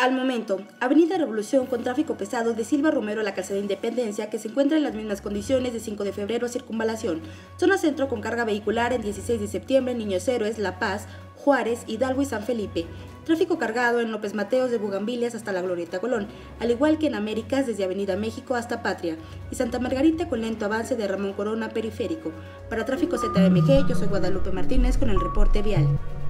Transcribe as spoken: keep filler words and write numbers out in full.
Al momento, Avenida Revolución con tráfico pesado de Silva Romero a la calzada Independencia, que se encuentra en las mismas condiciones de cinco de febrero a Circunvalación. Zona centro con carga vehicular en dieciséis de septiembre, Niños Héroes, La Paz, Juárez, Hidalgo y San Felipe. Tráfico cargado en López Mateos de Bugambilias hasta la Glorieta Colón, al igual que en Américas desde Avenida México hasta Patria y Santa Margarita con lento avance de Ramón Corona Periférico. Para Tráfico Z M G, yo soy Guadalupe Martínez con el reporte vial.